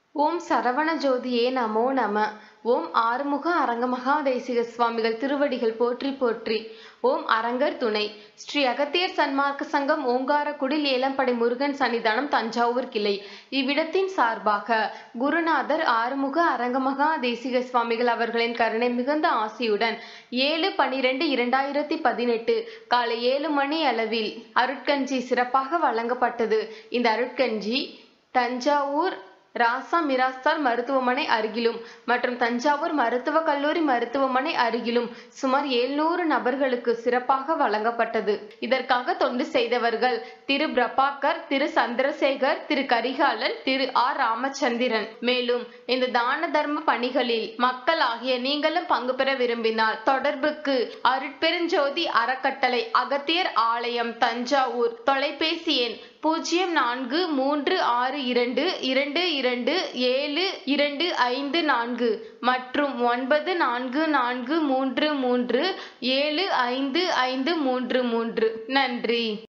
ஓம் சரவண ஜோதியே நமோ நம. ஓம் ஆறுமுக அரங்க மகாதேசிக சுவாமிகள் திருவடிகள் போற்றி போற்றி. ஓம் அரங்கர் துணை. ஸ்ரீ அகத்தியர் சன்மார்க்க சங்கம் ஓங்காரக்குடில் ஏலம்படை முருகன் சன்னிதானம் தஞ்சாவூர் கிளை. இவ்விடத்தின் சார்பாக குருநாதர் ஆறுமுக அரங்க மகாதேசிக சுவாமிகள் அவர்களின் கருணை மிகுந்த ஆசியுடன் 7/12/2018 காலை 7 மணி அளவில் அருட்கஞ்சி சிறப்பாக வழங்கப்பட்டது. இந்த அருட்கஞ்சி தஞ்சாவூர் ராசா மிராஸ்தார் மருத்துவமனை அருகிலும் மற்றும் தஞ்சாவூர் மருத்துவக் கல்லூரி மருத்துவமனை அருகிலும் சுமார் 700 நபர்களுக்கு சிறப்பாக வழங்கப்பட்டது. இதற்காக தொண்டு செய்தவர்கள் திரு பிரபாகர், திரு சந்திரசேகர், திரு கரிகாலன், திரு ஆர் ராமச்சந்திரன். மேலும் இந்த தான தர்ம பணிகளில் மக்கள் ஆகிய நீங்களும் பங்கு பெற விரும்பினால் தொடர்புக்கு அருட்பெருஞ்சோதி அறக்கட்டளை, அகத்தியர் ஆலயம், தஞ்சாவூர். தொலைபேசி எண் 0436227254 மற்றும் 9443375533. நன்றி.